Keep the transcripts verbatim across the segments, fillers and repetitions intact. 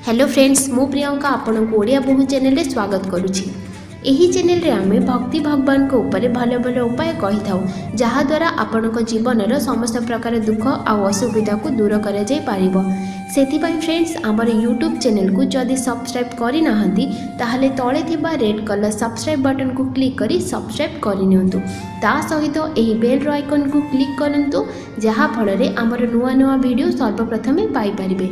Hello friends, मु प्रियंका आपन को ओडिया बहु चैनल रे स्वागत करुछि। एही चैनल रे आमे भक्ति भगवान को ऊपर भल भल उपाय कहि थाउ, जहा द्वारा आपन को जीवन रो समस्त प्रकार दुख आ असुविधा को दूर करा जाय पारिबो। सेति पई फ्रेंड्स, हमर यूट्यूब चैनल को जदि सब्सक्राइब करि नाहंती ताहले तळे थिबा रेड कलर सब्सक्राइब बटन को क्लिक करी सब्सक्राइब करि नियंतु। ता सहित एही बेल रो आइकन को क्लिक करंतु, जहा फल रे हमर नुवा नुवा वीडियो सर्वप्रथमे पाई परिबे।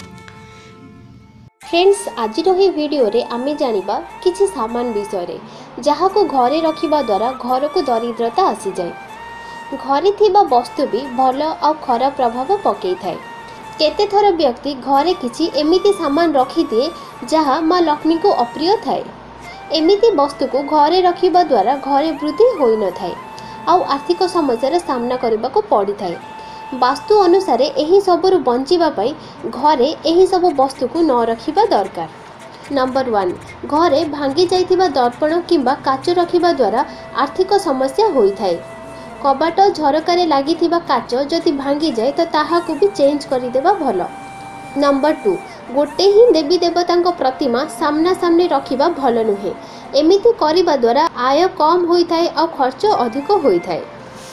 फ्रेंड्स, आज वीडियो रे आमे जानिबा किछि सामान विषय रे जहा को घरे रखिबा द्वारा घर को दरिद्रता आसी जाए। घरे थिबा वस्तु भी भल और खराब प्रभाव पकई थाए। केते थर व्यक्ति घरे किछि एमिति सामान रखी दिए जहा माँ लक्ष्मी को अप्रिय थाए। एमिति वस्तु को घरे रखिबा द्वारा घरे वृद्धि होई न थाए आ आर्थिक समस्यार सामना करबा को पड़ी थाए। वास्तु अनुसार एही सबरु बंचिबा पई घरे एही सब वस्तु को न रखिबा दरकार। नंबर वन, घरे भांगी जाइथिबा दर्पण किंबा काच रखिबा द्वारा आर्थिक समस्या होई थाए। कबाट झरकारे लागिथिबा काच जदि भांगी जाए तो ताहा को भी चेंज करि देबा भलो। नंबर टू, गोटे ही देवी देवतांको प्रतिमा सामना सामने रखिबा भलो नुहे। एमिति करिबा द्वारा आय कम होई थाए और खर्च अधिक होई थाए।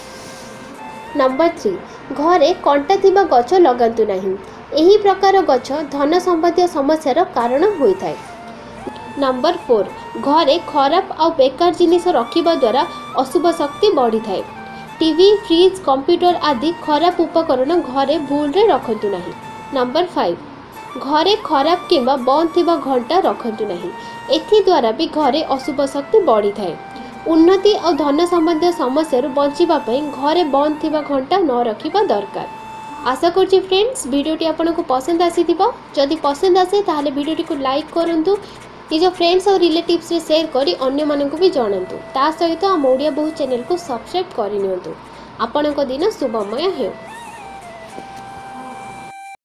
नंबर थ्री, घरे कंटा थिबा गछ लगांतु नहीं। एही प्रकार गछ धन संबंधी समस्यार कारण होई थाए। नंबर फोर, घरे खराब और बेकार जिनिस रखिबा द्वारा अशुभ शक्ति बढ़ी थाए। टीवी, फ्रिज, कंप्यूटर आदि खराब उपकरण घरे भूल रे रखंतु नहीं। नंबर फाइव, घरे खराब किंबा बंद थिबा घंटा रखंतु नहीं। एथि द्वारा भी घरे अशुभ शक्ति बढ़ी थाए। उन्नति और धन संबंधी समस्या बंचिबा पई घरे बंद थिबा घंटा न रखिबा दरकार। आशा करछि फ्रेंड्स, वीडियोटी आपनको पसंद आसीथिबो। जदि पसंद आसे ताहले वीडियोटी को लाइक करंतु, निज फ्रेंड्स और रिलेटिव्स रे शेयर करी अन्य माननको भी जणांतु। ता सहित हम ओडिया बहु चैनल को सब्सक्राइब करि नियंतु। आपनको दिन शुभमय हेउ।